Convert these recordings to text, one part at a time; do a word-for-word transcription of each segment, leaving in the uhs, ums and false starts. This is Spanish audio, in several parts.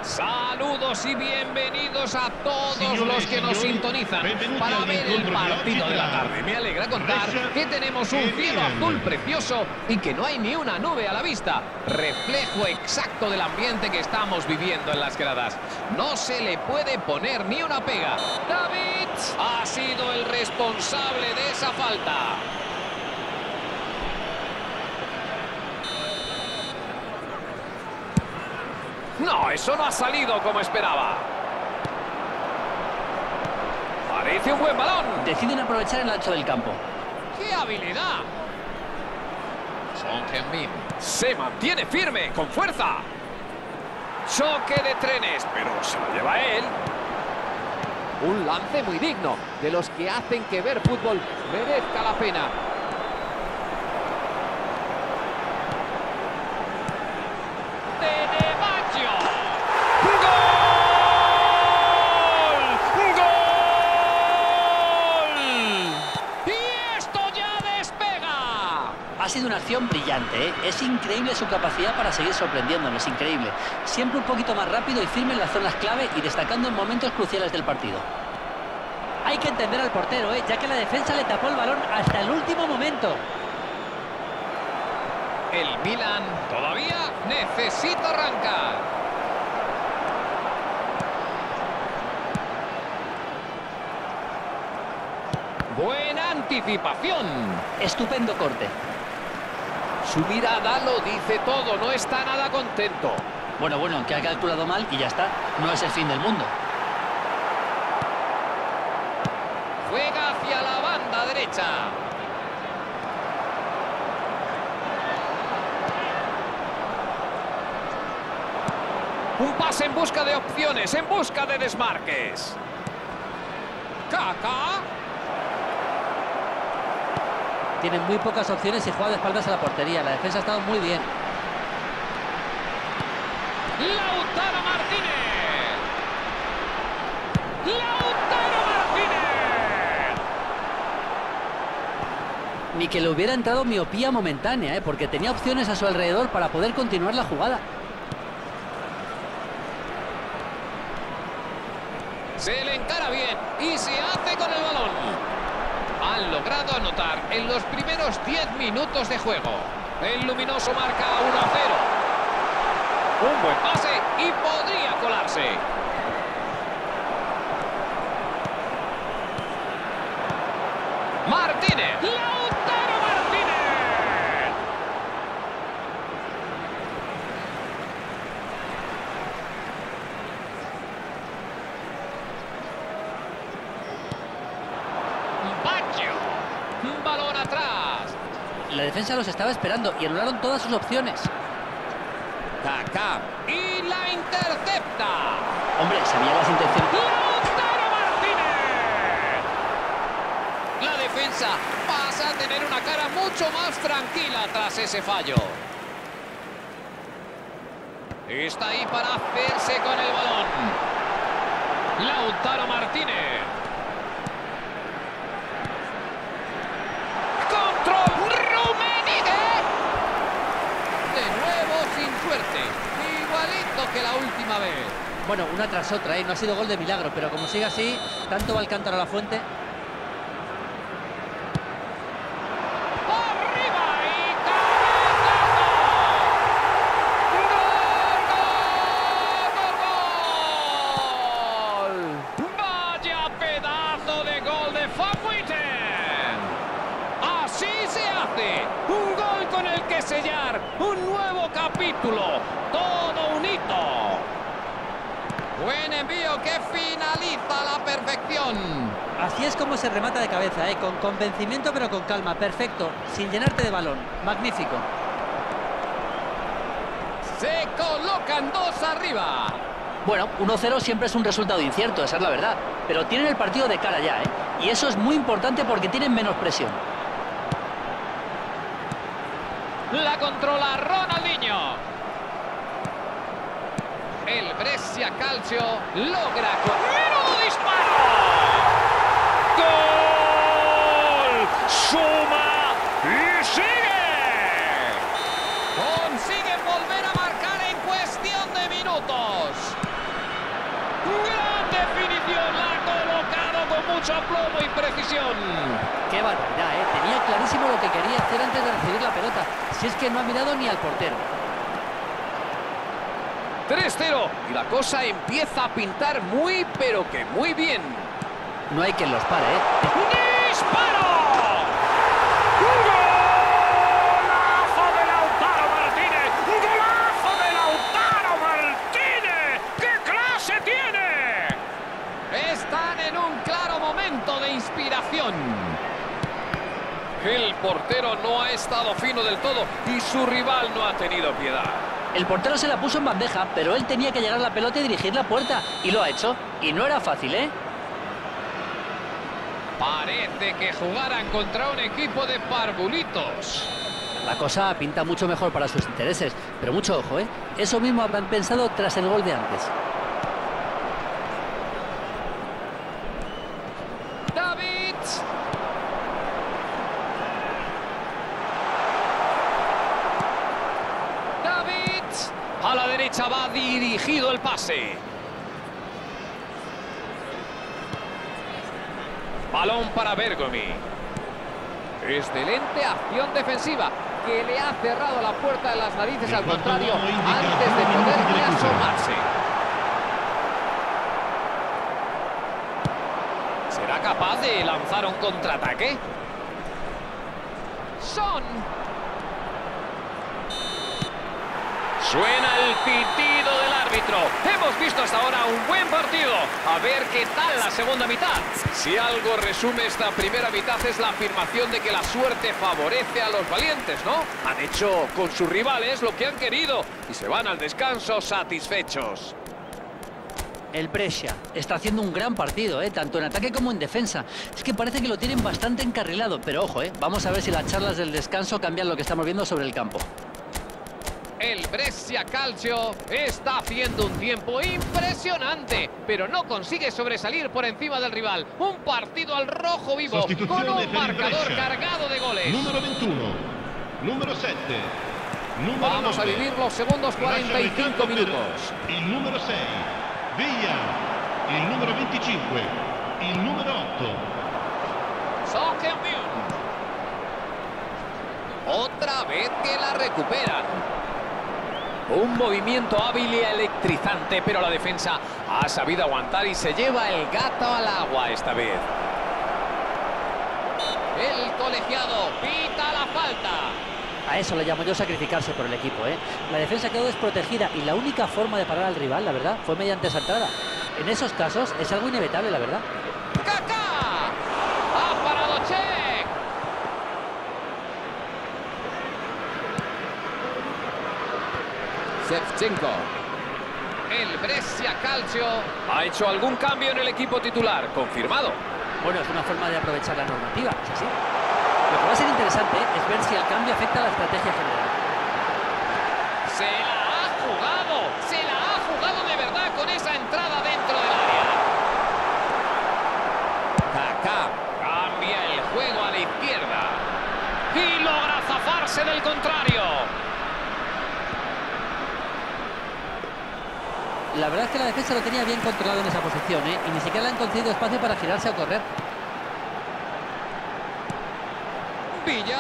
Saludos y bienvenidos a todos los que nos sintonizan para ver el partido de la tarde. Me alegra contar que tenemos un cielo azul precioso y que no hay ni una nube a la vista. Reflejo exacto del ambiente que estamos viviendo en las gradas. No se le puede poner ni una pega. David ha sido el responsable de esa falta. No, eso no ha salido como esperaba. Parece un buen balón. Deciden aprovechar el ancho del campo. ¡Qué habilidad! Son Heung-min se mantiene firme, con fuerza. Choque de trenes, pero se lo lleva él. Un lance muy digno, de los que hacen que ver fútbol merezca la pena. Ha sido una acción brillante, ¿eh? Es increíble su capacidad para seguir sorprendiéndonos, increíble. Siempre un poquito más rápido y firme en las zonas clave y destacando en momentos cruciales del partido. Hay que entender al portero, ¿eh? Ya que la defensa le tapó el balón hasta el último momento. El Milan todavía necesita arrancar. Buena anticipación. Estupendo corte. Su mirada lo dice todo, no está nada contento. Bueno, bueno, que ha calculado mal y ya está. No es el fin del mundo. Juega hacia la banda derecha. Un pase en busca de opciones, en busca de desmarques. Kaká. Tienen muy pocas opciones y juega de espaldas a la portería. La defensa ha estado muy bien. Lautaro Martínez. Lautaro Martínez. Ni que le hubiera entrado miopía momentánea, ¿eh? Porque tenía opciones a su alrededor para poder continuar la jugada. Se le encara bien y se hace con el balón. Han logrado anotar en los primeros diez minutos de juego. El luminoso marca uno a cero. Un buen pase y podría colarse. Martínez. Lautaro Martínez. Un balón atrás. La defensa los estaba esperando y anularon todas sus opciones. Kaká. Y la intercepta. Hombre, sabía las intenciones. ¡Lautaro Martínez! La defensa pasa a tener una cara mucho más tranquila tras ese fallo. Está ahí para hacerse con el balón. Lautaro Martínez. Igualito que la última vez. Bueno, una tras otra, ¿eh? No ha sido gol de milagro, pero como sigue así, tanto va el cántaro a la fuente. ¡Arriba y cabezazo! ¡Gol, gol, gol! ¡Vaya pedazo de gol de Van Witten! Así se hace. Un gol con el que sellar un nuevo capítulo. Todo un hito. Buen envío que finaliza a la perfección. Así es como se remata de cabeza, ¿eh? Con convencimiento pero con calma. Perfecto, sin llenarte de balón. Magnífico. Se colocan dos arriba. Bueno, uno cero siempre es un resultado incierto, esa es la verdad. Pero tienen el partido de cara ya, ¿eh? Y eso es muy importante porque tienen menos presión. La controla Ronaldinho. El Brescia Calcio logra con ¡menudo disparo! ¡Gol! ¡Suma y sigue! Consiguen volver a marcar en cuestión de minutos. con mucho aplomo y precisión. Qué barbaridad, ¿eh? Tenía clarísimo lo que quería hacer antes de recibir la pelota. Si es que no ha mirado ni al portero. tres cero. Y la cosa empieza a pintar muy, pero que muy bien. No hay quien los pare, ¿eh? ¡Disparo! ¡Golazo de Lautaro Martínez! ¡Golazo de Lautaro Martínez! ¡Qué clase tiene! Están en un claro momento de inspiración. El portero no ha estado fino del todo y su rival no ha tenido piedad. El portero se la puso en bandeja, pero él tenía que llegar a la pelota y dirigir la puerta. Y lo ha hecho. Y no era fácil, ¿eh? Parece que jugaran contra un equipo de parvulitos. La cosa pinta mucho mejor para sus intereses, pero mucho ojo, ¿eh? Eso mismo habrán pensado tras el gol de antes. David. David. A la derecha va dirigido el pase. Balón para Bergomi. Excelente acción defensiva que le ha cerrado la puerta de las narices al contrario antes de poder ni asomarse. ¿Será capaz de lanzar un contraataque? Son. Suena el pitido del árbitro. Hemos visto hasta ahora un buen partido. A ver qué tal la segunda mitad. Si algo resume esta primera mitad es la afirmación de que la suerte favorece a los valientes, ¿no? Han hecho con sus rivales lo que han querido y se van al descanso satisfechos. El Brescia está haciendo un gran partido, ¿eh? Tanto en ataque como en defensa. Es que parece que lo tienen bastante encarrilado, pero ojo, ¿eh? Vamos a ver si las charlas del descanso cambian lo que estamos viendo sobre el campo. El Brescia Calcio está haciendo un tiempo impresionante, pero no consigue sobresalir por encima del rival. Un partido al rojo vivo, con un marcador cargado de goles. Número veintiuno, número siete, número Vamos nueve, a vivir los segundos cuarenta y cinco minutos. Il numero sei, Villa, il numero venticinque, il numero otto. Son Heung-min. Otra vez que la recuperan. Un movimiento hábil y electrizante, pero la defensa ha sabido aguantar y se lleva el gato al agua esta vez. El colegiado pita la falta. A eso le llamo yo sacrificarse por el equipo, ¿eh? La defensa quedó desprotegida y la única forma de parar al rival, la verdad, fue mediante esa entrada. En esos casos es algo inevitable, la verdad. ¡Kaká! ¡Ha parado Che! Shevchenko. El Brescia Calcio ha hecho algún cambio en el equipo titular, confirmado. Bueno, es una forma de aprovechar la normativa, es así. Lo que va a ser interesante es ver si el cambio afecta a la estrategia general. Se la ha jugado, se la ha jugado de verdad con esa entrada dentro del área. Kaká cambia el juego a la izquierda y logra zafarse del contrario. La verdad es que la defensa lo tenía bien controlado en esa posición, ¿eh? Y ni siquiera le han concedido espacio para girarse o correr. Villa.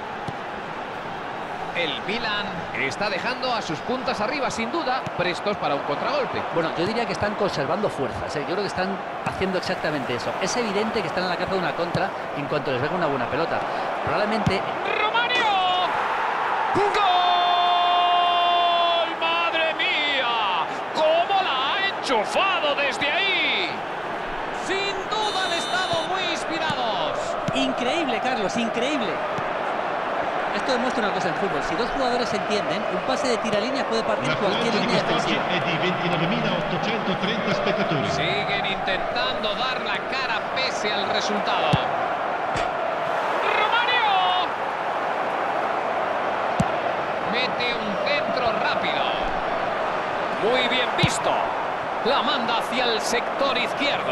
El Milan está dejando a sus puntas arriba, sin duda, prestos para un contragolpe. Bueno, yo diría que están conservando fuerzas, ¿eh? Yo creo que están haciendo exactamente eso. Es evidente que están en la caza de una contra en cuanto les venga una buena pelota. Probablemente... ¡Romario! ¡Gol! Enchufado desde ahí. Sin duda han estado muy inspirados. Increíble, Carlos, increíble. Esto demuestra una cosa en fútbol. Si dos jugadores se entienden, un pase de tiralínea puede partir cualquier línea defensiva. È di ventinove ottocentotrenta spettatori. Siguen intentando dar la cara pese al resultado. ¡Romario! Mete un centro rápido. Muy bien visto. La manda hacia el sector izquierdo.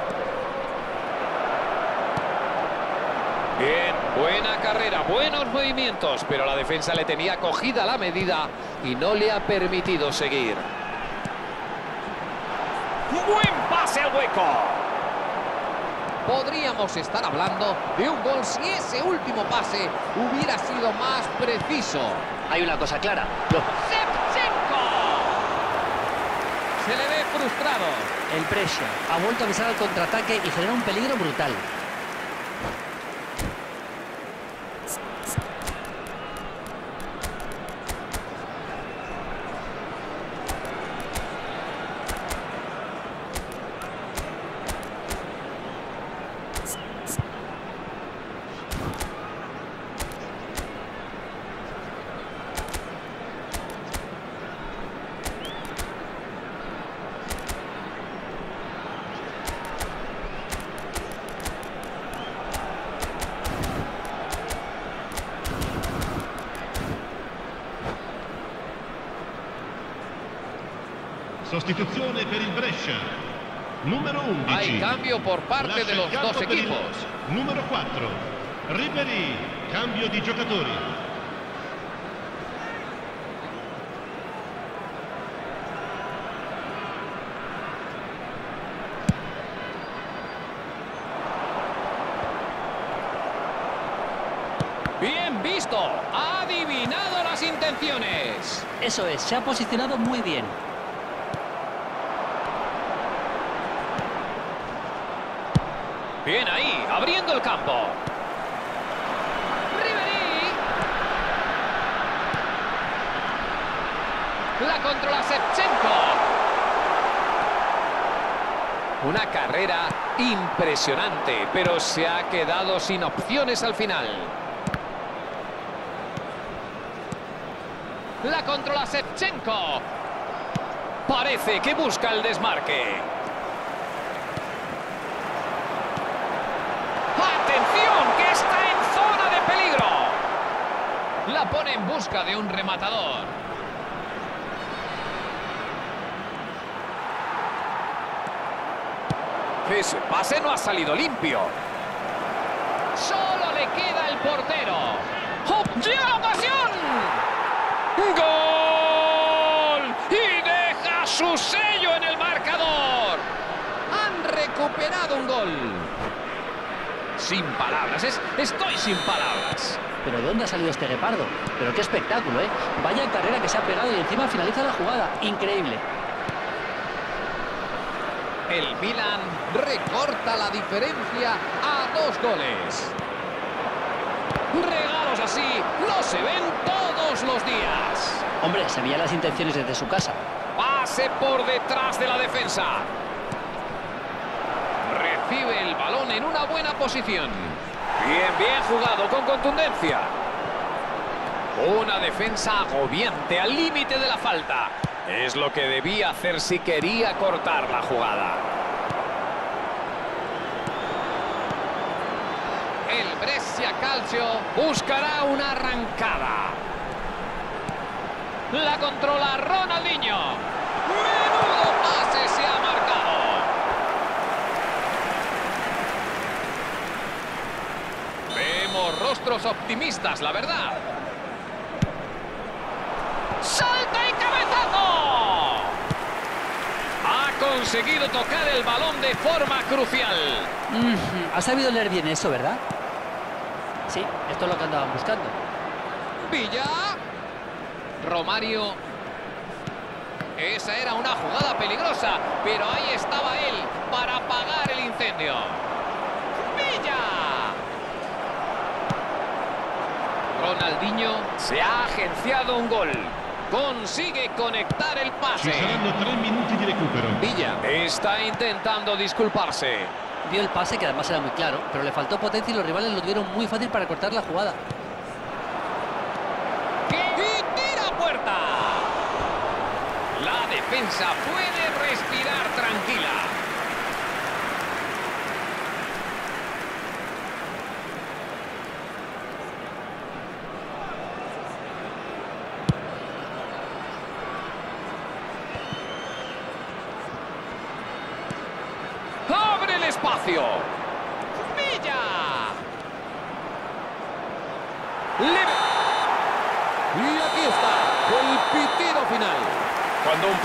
Bien, buena carrera, buenos movimientos, pero la defensa le tenía cogida la medida y no le ha permitido seguir. Buen pase al hueco. podríamos estar hablando de un gol si ese último pase hubiera sido más preciso. Hay una cosa clara. Lo... ¡Shevchenko! Se le ve frustrado. El Brescia ha vuelto a avisar al contraataque y genera un peligro brutal. Sostituzione per il Brescia. Numero undici. Hay cambio por parte Lascia de los il campo dos per il equipos. Numero quattro. Ribéry. Cambio di giocatori. Bien visto. Ha adivinado las intenciones. Eso es, se ha posicionado muy bien. Bien ahí, abriendo el campo. Ribéry. La controla Shevchenko. Una carrera impresionante, pero se ha quedado sin opciones al final. La controla Shevchenko. Parece que busca el desmarque. ¡Atención! ¡Que está en zona de peligro! La pone en busca de un rematador. Ese pase no ha salido limpio. Solo le queda el portero. ¡Oh, ¡llega ocasión! ¡Gol! Y deja su sello en el marcador. Han recuperado un gol. Sin palabras, es, estoy sin palabras. ¿Pero de dónde ha salido este guepardo? Pero qué espectáculo, ¿eh? Vaya carrera que se ha pegado y encima finaliza la jugada. Increíble. El Milan recorta la diferencia a dos goles. Regalos así no se ven todos los días. Hombre, se veían las intenciones desde su casa. Pase por detrás de la defensa. Recibe el balón en una buena posición. Bien, bien jugado, con contundencia. Una defensa agobiante al límite de la falta. Es lo que debía hacer si quería cortar la jugada. El Brescia Calcio buscará una arrancada. La controla Ronaldinho. ¡Menudo pase se ha marcado! Vemos rostros optimistas, la verdad. ¡Salta y cabezazo! Ha conseguido tocar el balón de forma crucial. Mm, ha sabido leer bien eso, ¿verdad? Sí, esto es lo que andaban buscando. Villa. Romario. Esa era una jugada peligrosa, pero ahí estaba él para apagar el incendio. Villa. Ronaldinho se ha agenciado un gol. Consigue conectar el Ci pase. saranno tre minuti di recupero. Villa está intentando disculparse. Dio el pase, que además era muy claro, pero le faltó potencia y los rivales lo tuvieron muy fácil para cortar la jugada. ¡Y tira a puerta! La defensa puede respirar tranquila. ¡Abre el espacio! ¡Villa! Libre. Y aquí está el pitido final. Cuando un